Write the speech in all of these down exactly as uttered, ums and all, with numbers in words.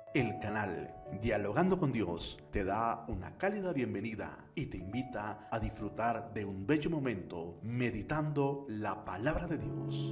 El canal Dialogando con Dios te da una cálida bienvenida y te invita a disfrutar de un bello momento meditando la palabra de Dios.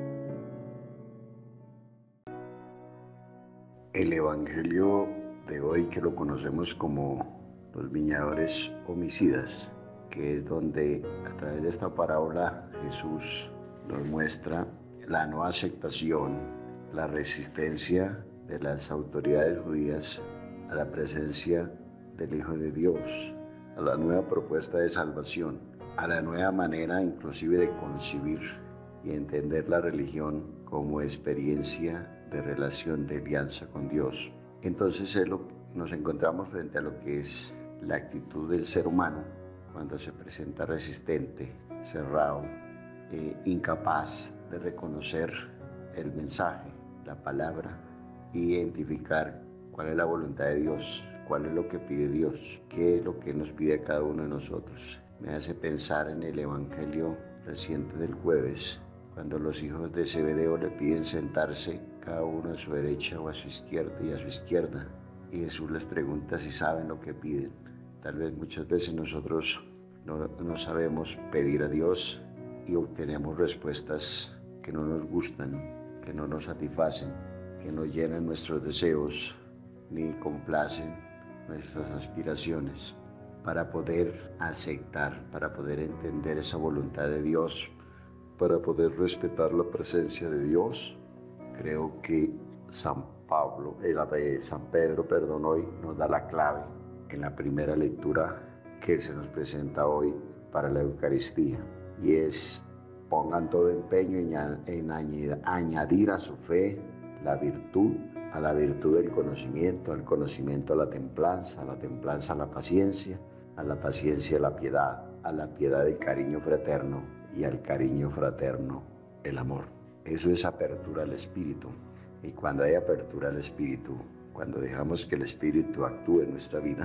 El Evangelio de hoy, que lo conocemos como los viñadores homicidas, que es donde a través de esta parábola Jesús nos muestra la no aceptación, la resistencia de las autoridades judías a la presencia del Hijo de Dios, a la nueva propuesta de salvación, a la nueva manera inclusive de concebir y entender la religión como experiencia de relación, de alianza con Dios. Entonces es lo, nos encontramos frente a lo que es la actitud del ser humano cuando se presenta resistente, cerrado, eh, incapaz de reconocer el mensaje, la palabra, y identificar cuál es la voluntad de Dios, cuál es lo que pide Dios, qué es lo que nos pide a cada uno de nosotros. Me hace pensar en el Evangelio reciente del jueves, cuando los hijos de Zebedeo le piden sentarse cada uno a su derecha o a su izquierda y a su izquierda, y Jesús les pregunta si saben lo que piden. Tal vez muchas veces nosotros no, no sabemos pedir a Dios y obtenemos respuestas que no nos gustan, que no nos satisfacen, que no llenan nuestros deseos ni complacen nuestras aspiraciones. Para poder aceptar, para poder entender esa voluntad de Dios, para poder respetar la presencia de Dios, creo que San Pablo, eh, San Pedro, perdón, hoy nos da la clave en la primera lectura que se nos presenta hoy para la Eucaristía, y es: pongan todo empeño en añadir a su fe la virtud, a la virtud del conocimiento, al conocimiento la templanza, a la templanza la paciencia, a la paciencia la piedad, a la piedad el cariño fraterno y al cariño fraterno el amor. Eso es apertura al Espíritu. Y cuando hay apertura al Espíritu, cuando dejamos que el Espíritu actúe en nuestra vida,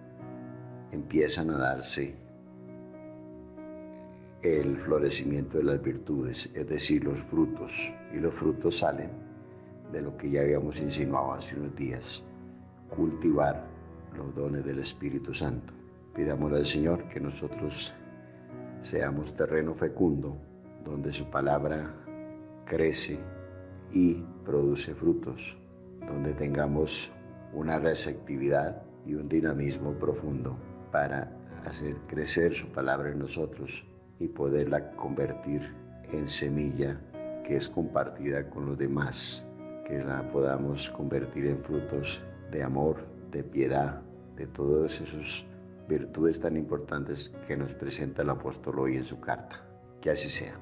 empiezan a darse el florecimiento de las virtudes, es decir, los frutos. Y los frutos salen de lo que ya habíamos insinuado hace unos días: cultivar los dones del Espíritu Santo. Pidámosle al Señor que nosotros seamos terreno fecundo, donde su palabra crece y produce frutos, donde tengamos una receptividad y un dinamismo profundo para hacer crecer su palabra en nosotros y poderla convertir en semilla que es compartida con los demás, que la podamos convertir en frutos de amor, de piedad, de todas esas virtudes tan importantes que nos presenta el apóstol hoy en su carta. Que así sea.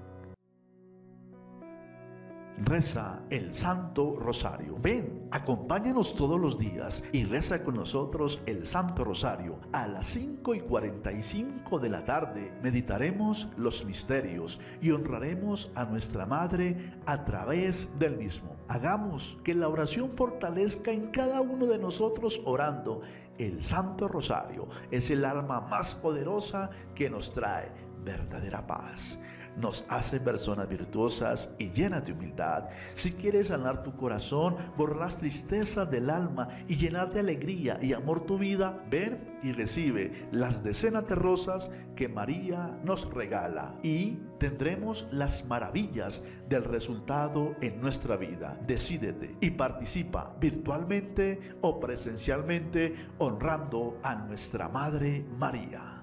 Reza el Santo Rosario. Ven, acompáñanos todos los días y reza con nosotros el Santo Rosario. A las cinco y cuarenta y cinco de la tarde meditaremos los misterios y honraremos a nuestra Madre a través del mismo. Hagamos que la oración fortalezca en cada uno de nosotros orando. El Santo Rosario es el arma más poderosa que nos trae verdadera paz. Nos hace personas virtuosas y llenas de humildad. Si quieres sanar tu corazón, borrar las tristezas del alma y llenar de alegría y amor tu vida, ven y recibe las decenas de rosas que María nos regala y tendremos las maravillas del resultado en nuestra vida. Decídete y participa virtualmente o presencialmente honrando a nuestra Madre María.